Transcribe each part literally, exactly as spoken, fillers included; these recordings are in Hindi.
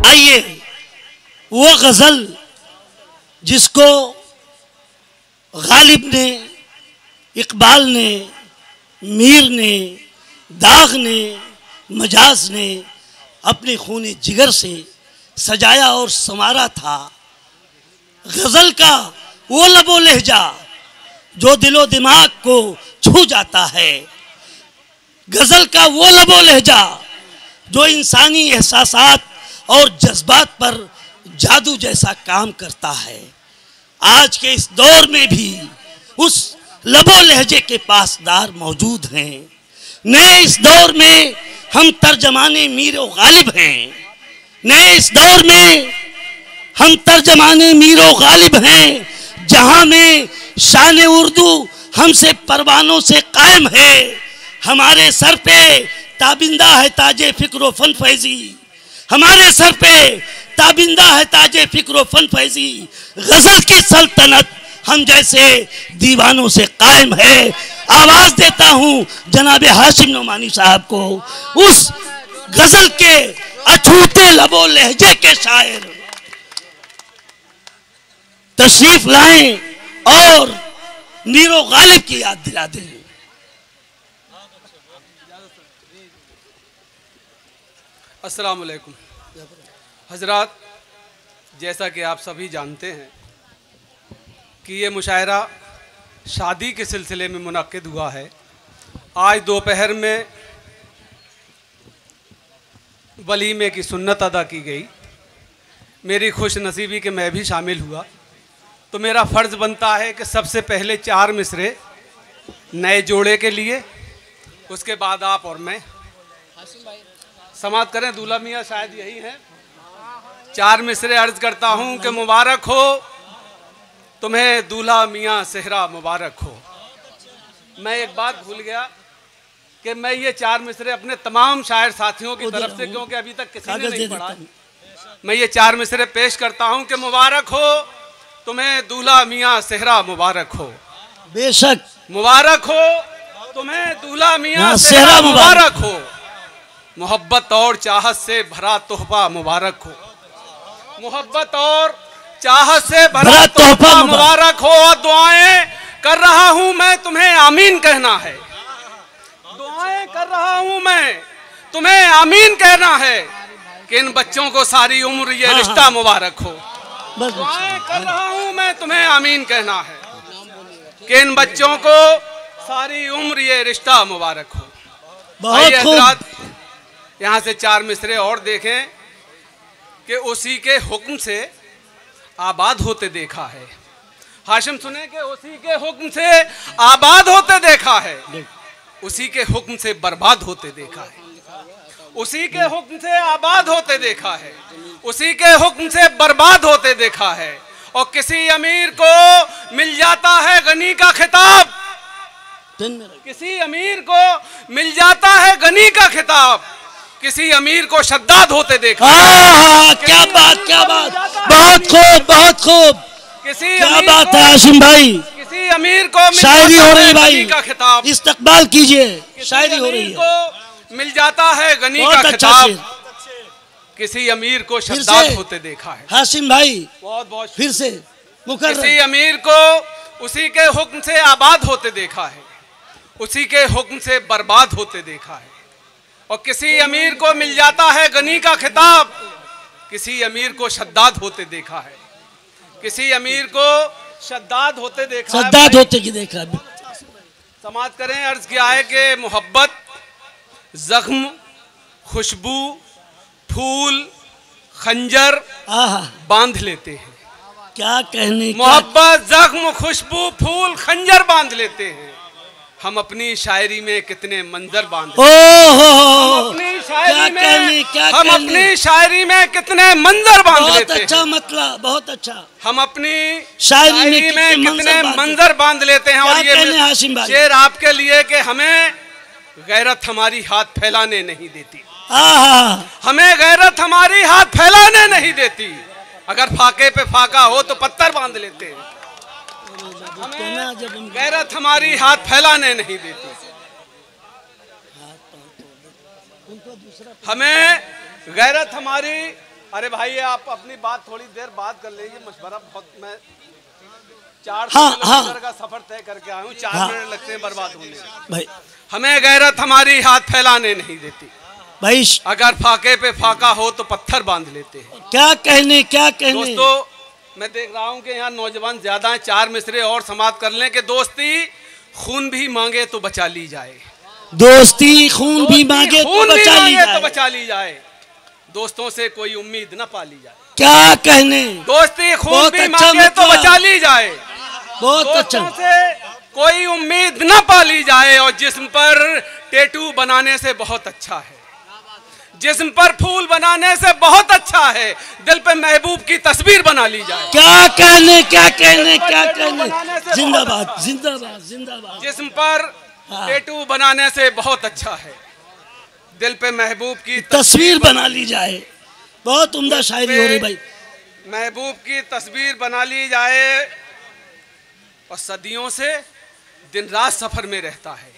आइए वो गजल जिसको गालिब ने, इकबाल ने, मीर ने, दाग ने, मजाज ने अपने खूने जिगर से सजाया और संवारा था। गजल का वो लबो लहजा जो दिलो दिमाग को छू जाता है। गजल का वो लबो लहजा जो इंसानी एहसासात और जज्बात पर जादू जैसा काम करता है। आज के इस दौर में भी उस लबो लहजे के पासदार मौजूद हैं। नए इस दौर में हम तर्जमाने मीर व गालिब हैं। नए इस दौर में हम तर्जमाने मीर व गालिब हैं। जहां में शान उर्दू हमसे परवानों से कायम है। हमारे सर पे ताबिंदा है ताजे फिक्र फन फैजी। हमारे सर पे ताबिंदा है ताजे फिक्र फन फैजी। गजल की सल्तनत हम जैसे दीवानों से कायम है। आवाज देता हूं जनाब हाशिम नोमानी साहब को, उस गजल के अछूते लबो लहजे के शायर तशरीफ लाएं और मीरो गालिब की याद दिला दें। अस्सलाम वालेकुम हजरात, जैसा कि आप सभी जानते हैं कि ये मुशायरा शादी के सिलसिले में मुनक्किद हुआ है। आज दोपहर में वलीमे की सुन्नत अदा की गई। मेरी खुश नसीबी कि मैं भी शामिल हुआ, तो मेरा फ़र्ज़ बनता है कि सबसे पहले चार मिसरे नए जोड़े के लिए, उसके बाद आप और मैं समाप्त करें। दूल्हा मियाँ शायद यही हैं। चार मिसरे अर्ज़ करता हूँ कि मुबारक हो तुम्हें दूल्हा मियाँ सेहरा मुबारक हो। मैं एक बात भूल गया कि मैं ये चार मिसरे अपने तमाम शायर साथियों की तरफ से, क्योंकि अभी तक किसी ने नहीं पढ़ा, मैं ये चार मिसरे पेश करता हूँ कि मुबारक हो तुम्हें दूल्हा मियाँ सेहरा मुबारक हो। बेशक मुबारक हो तुम्हें दूल्हा मियाँ सेहरा मुबारक हो। मोहब्बत और चाहत से भरा तोहफा मुबारक हो। मोहब्बत और चाहत से भरा तोहफा मुबारक हो। और दुआएं कर रहा हूं मैं तुम्हें आमीन कहना है। दुआएं कर रहा हूं मैं तुम्हें आमीन कहना है कि इन बच्चों को सारी उम्र ये रिश्ता मुबारक हो। दुआएं कर रहा हूं मैं तुम्हें आमीन कहना है कि इन बच्चों को सारी उम्र ये रिश्ता मुबारक हो। बहुत खूब। यहाँ से चार मिसरे और देखें कि उसी के हुक्म से आबाद होते देखा है। हाशिम सुने कि उसी के हुक्म से आबाद होते देखा है, उसी के हुक्म से बर्बाद होते देखा है। उसी के हुक्म से आबाद होते देखा है, उसी के हुक्म से बर्बाद होते देखा है। और किसी अमीर को मिल जाता है गनी का खिताब, किसी अमीर को मिल जाता है गनी का खिताब, किसी अमीर को शद्दाद होते देखा। हाँ, क्या बात, क्या बात, बहुत खूब, बहुत खूब। किसी क्या बात है हाशिम भाई, किसी अमीर को शायरी हो रही भाई का खिताब, इस्तकबाल कीजिए, शायरी हो रही है। को मिल जाता है गनी का खिताब, किसी अमीर को शद्दाद होते देखा है। हाशिम भाई बहुत बहुत फिर से किसी अमीर को उसी के हुक्म से आबाद होते देखा है, उसी के हुक्म से बर्बाद होते देखा है। और किसी अमीर को मिल जाता है गनी का खिताब, किसी अमीर को शद्दाद होते देखा है, किसी अमीर को शद्दाद होते देखा है। शद्दाद होते की देखा। समाप्त करें। अर्ज किया है कि मोहब्बत जख्म, खुशबू, फूल, खंजर बांध लेते हैं। क्या कहने, मोहब्बत जख्म, खुशबू, फूल, खंजर बांध लेते हैं। हम अपनी शायरी में कितने मंजर बांध लेते हैं। हम अपनी शायरी में हम अपनी शायरी में कितने मंजर बांध लेते हैं। बहुत अच्छा मतलब, बहुत अच्छा। हम अपनी शायरी में, में कितने मंजर बांध लेते हैं। और ये शेर आपके लिए कि हमें गैरत हमारी हाथ फैलाने नहीं देती, हमें गैरत हमारी हाथ फैलाने नहीं देती। अगर फाके पे फाका हो तो पत्थर बांध लेते हैं, हमें गैरत हमारी हाथ फैलाने नहीं देती। हमें गैरत हमारी अरे भाई आप अपनी बात थोड़ी देर बात कर लीजिए, मशवरा बहुत, मैं चार हाँ, हाँ, किलोमीटर का सफर तय करके आया हूँ, चार हाँ, मिनट लगते हैं बर्बाद होने भाई। हमें गैरत हमारी हाथ फैलाने नहीं देती भाई, अगर फाके पे फाका हो तो पत्थर बांध लेते हैं। क्या कहने क्या कहने। दोस्तों मैं देख रहा हूँ कि यहाँ नौजवान ज्यादा हैं, चार मिसरे और समाप्त कर लें कि दोस्ती खून भी मांगे तो बचा ली जाए, दोस्ती खून भी मांगे खून तो भी बचा ली मांगे जाए, तो बचा ली जाए, दोस्तों से कोई उम्मीद न पाली जाए। क्या कहने। दोस्ती खून बहुत भी अच्छा मांगे तो मतलब। बचा ली जाए, बहुत अच्छा। दोस्तों से कोई उम्मीद न पाली जाए, और जिस्म पर टैटू बनाने से बहुत अच्छा है, जिस्म पर फूल बनाने से बहुत अच्छा है, दिल पे महबूब की तस्वीर बना ली जाए। क्या कहने क्या कहने क्या कहने। जिंदाबाद जिंदाबाद जिंदाबाद। जिस्म पर टैटू बनाने से बहुत अच्छा है, दिल पे महबूब की तस्वीर बना ली जाए। बहुत उम्दा शायरी हो रही भाई। महबूब की तस्वीर बना ली जाए, और सदियों से दिन रात सफर में रहता है,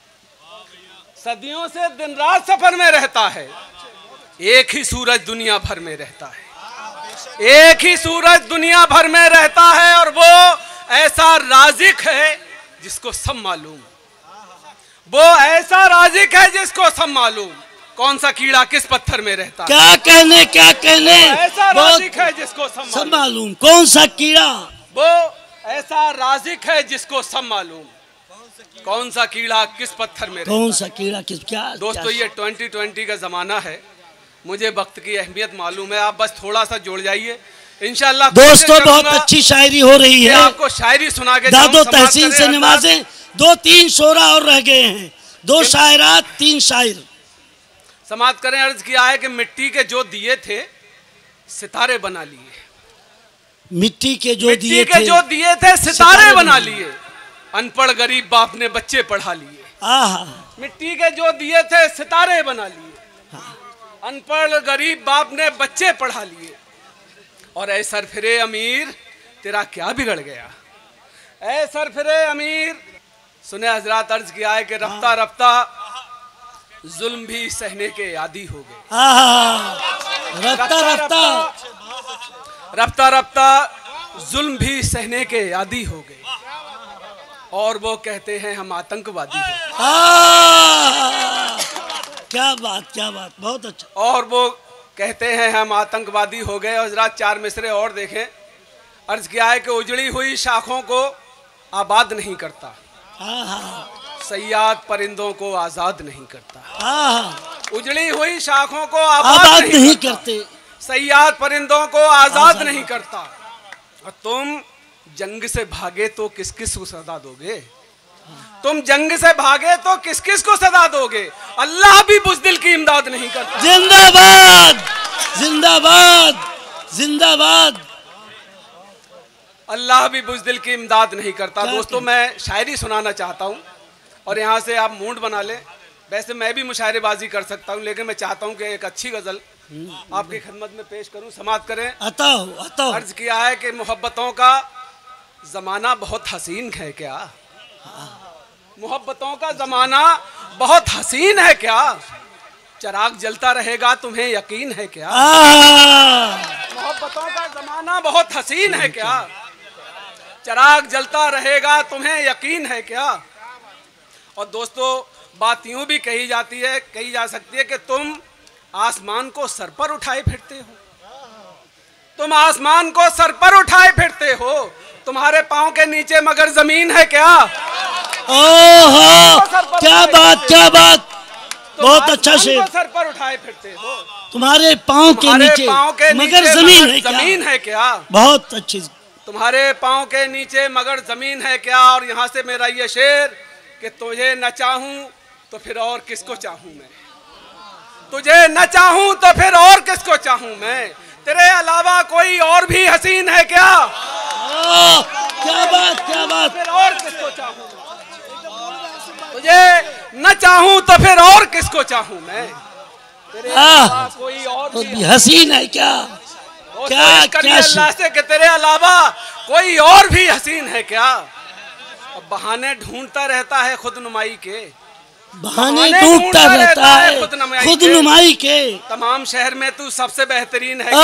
सदियों से दिन रात सफर में रहता है, एक ही सूरज दुनिया भर में रहता है, एक ही सूरज दुनिया भर में रहता है, और वो ऐसा राज़िक है जिसको सब मालूम, वो ऐसा राज़िक है जिसको सब मालूम, कौन सा कीड़ा किस पत्थर में रहता है। क्या कहने क्या कहने। ऐसा राज़िक है जिसको सब, सब मालूम, कौन सा कीड़ा। वो ऐसा राज़िक है जिसको सब मालूम, कौन सा कीड़ा किस पत्थर में, कौन सा कीड़ा किस। क्या दोस्तों ये ट्वेंटी ट्वेंटी का जमाना है, मुझे वक्त की अहमियत मालूम है, आप बस थोड़ा सा जुड़ जाइए इंशाल्लाह। दोस्तों बहुत अच्छी शायरी हो रही है, आपको शायरी सुना के दादो तहसीन से नवाजे। दो तीन शोरा और रह गए हैं, दो शायरात तीन शायर। समाप्त करें। अर्ज किया है कि मिट्टी के जो दिए थे सितारे बना लिए, मिट्टी के जो मिट्टी दिए के थे जो दिए थे सितारे बना लिए, अनपढ़ गरीब बाप ने बच्चे पढ़ा लिए। मिट्टी के जो दिए थे सितारे बना लिए, अनपढ़ गरीब बाप ने बच्चे पढ़ा लिए, और ऐ सरफिरे अमीर तेरा क्या बिगड़ गया, ऐ सरफिरे अमीर। सुने हजरात, अर्ज किया है कि रफ्ता रफ्ता जुल्म भी सहने के आदी हो गए, रफ्ता रफ्ता रफ्ता रफ्ता जुल्म भी सहने के आदी हो गए, और वो कहते हैं हम आतंकवादी हैं। क्या बात क्या बात, बहुत अच्छा। और वो कहते हैं हम आतंकवादी हो गए। और जरा चार मिसरे और देखें। अर्ज किया है कि उजड़ी हुई शाखों को आबाद नहीं करता, सयाद परिंदों को आजाद नहीं करता। उजड़ी हुई शाखों को आबाद, आबाद नहीं, नहीं करते, सयाद परिंदों को आजाद नहीं करता। और तुम जंग से भागे तो किस किस को सदा दोगे, तुम जंग से भागे तो किस किस को सदा दोगे, अल्लाह भी बुज़दिल की इमदाद नहीं करता। जिंदाबाद जिंदाबाद जिंदाबाद। अल्लाह भी बुज़दिल की इमदाद नहीं करता। दोस्तों मैं शायरी सुनाना चाहता हूँ, और यहाँ से आप मूड बना लें। वैसे मैं भी मुशायरेबाजी कर सकता हूँ, लेकिन मैं चाहता हूँ कि एक अच्छी गजल आपकी खिदमत में पेश करूँ। समाप्त करें। आता हो, आता हो। अर्ज किया है कि मोहब्बतों का जमाना बहुत हसीन है क्या, मोहब्बतों का जमाना बहुत हसीन है क्या, चराग जलता रहेगा तुम्हें यकीन है क्या, मोहब्बतों का जमाना बहुत हसीन है क्या, चराग जलता रहेगा तुम्हें यकीन है क्या। और दोस्तों बात यूं भी कही जाती है, कही जा सकती है कि तुम आसमान को सर पर उठाए फिरते हो, तुम आसमान को सर पर उठाए फिरते हो, तुम्हारे पांव के नीचे मगर जमीन है क्या। ओहो क्या बात क्या बात, बहुत अच्छा शेर। सर पर उठाए फिरते हो, तुम्हारे पांव के नीचे मगर जमीन है क्या, जमीन है क्या। बहुत अच्छी। तुम्हारे पांव के नीचे मगर जमीन है क्या। और यहाँ से मेरा ये शेर कि तुझे न चाहूं तो फिर और किसको चाहूं मैं, तुझे न चाहूं तो फिर और किसको चाहूं मैं, तेरे अलावा कोई और भी हसीन है क्या। ओ, क्या बात क्या बात। फिर और किसको चाहूं, तुझे न चाहूं तो फिर और किसको चाहूं मैं, तेरे अलावा कोई और भी हसीन है क्या। क्या क्या अल्लाह से कि तेरे अलावा कोई और भी हसीन है क्या। अब बहाने ढूंढता रहता है खुद नुमाई के, बहाने ढूंढता रहता है खुद नुमाई के। तमाम शहर में तू सबसे बेहतरीन है,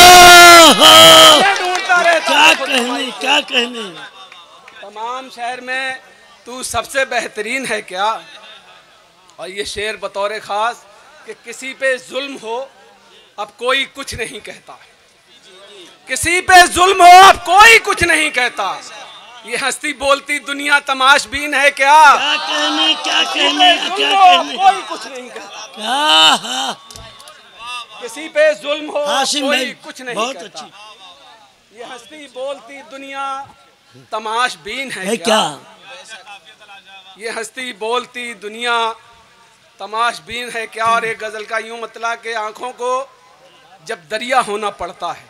ढूंढता रहता। क्या कहने क्या कहने। तमाम शहर में तू सबसे बेहतरीन है क्या। और ये शेर बतौर खास कि किसी पे जुल्म हो अब कोई कुछ नहीं कहता, किसी पे जुल्म हो अब कोई कुछ नहीं कहता। ये हंसती बोलती दुनिया तमाशबीन है क्या। क्या कहने क्या कहने क्या कहने। कोई कुछ नहीं कहता। क्या किसी पे जुल्म हो कोई कुछ नहीं बहुत कहता। अच्छी। ये हंसती बोलती दुनिया तमाशबीन है, है क्या, क्या? ये हंसती बोलती दुनिया तमाशबीन है क्या। और एक गजल का यूं मतलब कि आंखों को जब दरिया होना पड़ता है,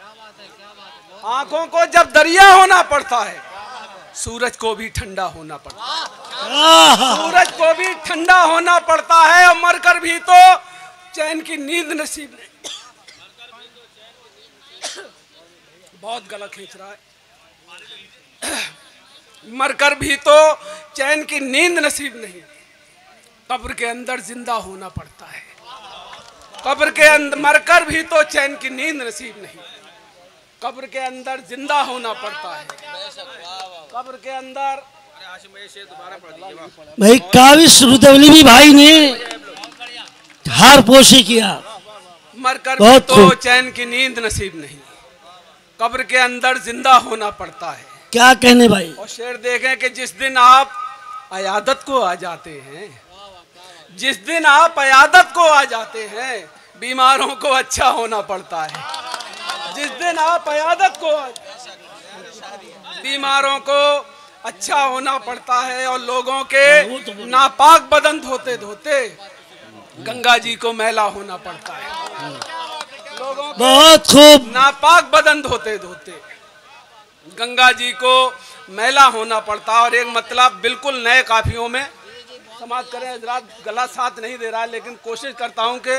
आंखों को जब दरिया होना पड़ता है, सूरज को भी ठंडा होना पड़ता है, सूरज को भी ठंडा होना पड़ता है। और मरकर भी तो चैन की नींद नसीब नहीं। बहुत गला खींच रहा है। मरकर भी तो चैन की नींद नसीब नहीं, कब्र के अंदर जिंदा होना पड़ता है। कब्र के अंदर मरकर भी तो चैन की नींद नसीब नहीं, कब्र के अंदर जिंदा होना पड़ता है। कब्र के अंदर भाई काविश रुदवली भाई ने हार पोशी किया। मरकर भी तो चैन की नींद नसीब नहीं, कब्र के अंदर जिंदा होना पड़ता है। क्या कहने भाई। और शेर देखें कि जिस दिन आप अयादत को आ जाते हैं, जिस दिन आप अयादत को आ जाते हैं, बीमारों को अच्छा होना पड़ता है। जिस दिन आप अयादत को बीमारों को अच्छा होना पड़ता है। और लोगों के नापाक बदन धोते धोते गंगा जी को मैला होना पड़ता है। लोगों के बहुत खूब नापाक बदन धोते धोते गंगा जी को मैला होना पड़ता है। और एक मतलब बिल्कुल नए काफियों में समाप्त करें। हजरात गला साथ नहीं दे रहा है, लेकिन कोशिश करता हूं कि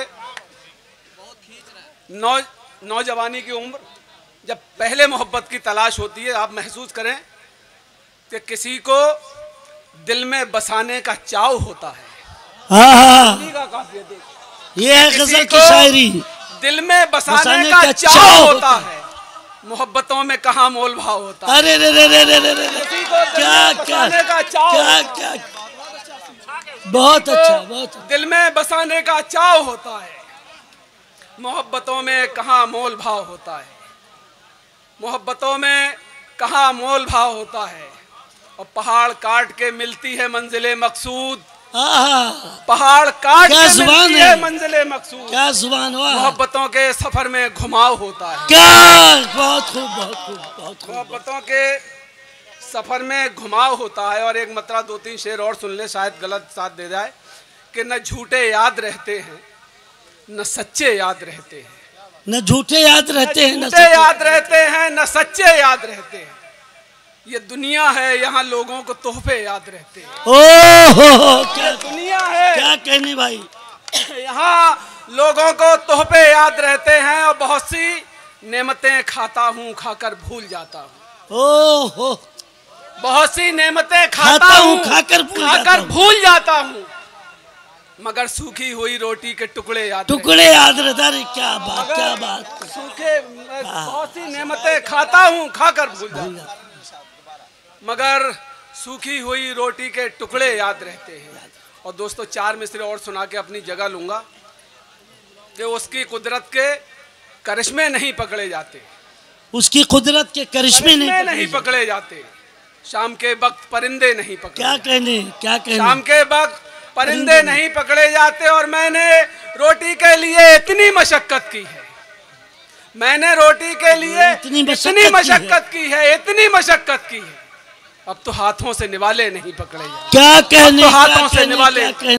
नौ नौजवानी की उम्र जब पहले मोहब्बत की तलाश होती है, आप महसूस करें कि किसी को दिल में बसाने का चाव होता है। हाँ का काफिया देख, ये है गजल की शायरी। दिल में बसाने, बसाने का, का चाव होता है, मोहब्बतों में कहाँ मोल भाव होता है। अरे रे रे रे रे रे रे क्या क्या का चाव क्या क्या बहुत अच्छा बहुत। दिल में बसाने का चाव होता है, मोहब्बतों में कहाँ मोल भाव होता है, मोहब्बतों में कहाँ मोल भाव होता है। और पहाड़ काट के मिलती है मंजिले मकसूद, पहाड़ काट के मिलती है, है मंजिले मकसूद। क्या जुबान हुआ। मोहब्बतों के सफर में घुमाव होता है। क्या बहुत खूब बहुत खूब बहुत खूब। मोहब्बतों के सफर में घुमाव होता है। और एक मतलब दो तीन शेर और सुन ले, शायद गलत साथ दे जाए कि न झूठे याद रहते हैं न सच्चे याद रहते हैं, न झूठे याद रहते हैं न सच्चे याद रहते हैं न सच्चे याद रहते हैं। ये दुनिया है, यहाँ लोगों को तोहफे याद रहते हैं। ओह क्या दुनिया है, क्या कहने भाई। यहाँ लोगों को तोहफे याद रहते हैं। और बहुत सी नेमतें खाता हूँ खाकर भूल जाता हूँ। ओह बहुत सी नेमतें खाता हूँ खाकर खाकर भूल जाता हूँ, मगर सूखी हुई रोटी के टुकड़े याद टुकड़े याद रहता है। क्या बात क्या बात। सूखे बहुत सी नेमतें खाता हूँ खाकर भूल जाता हूँ, मगर सूखी हुई रोटी के टुकड़े याद रहते हैं। और दोस्तों चार मिसरे और सुना के अपनी जगह लूंगा कि उसकी कुदरत के करिश्मे नहीं पकड़े जाते, उसकी कुदरत के करिश्मे नहीं, नहीं पकड़े जाते। शाम के वक्त परिंदे नहीं पकड़े। क्या कहने क्या कहने। शाम के वक्त परिंदे नहीं पकड़े जाते। और मैंने रोटी के लिए इतनी मशक्कत की है, मैंने रोटी के लिए इतनी मशक्कत की है, इतनी मशक्कत की है। अब तो हाथों से निवाले नहीं पकड़े जाते। क्या कहने, अब तो हाथों से निवाले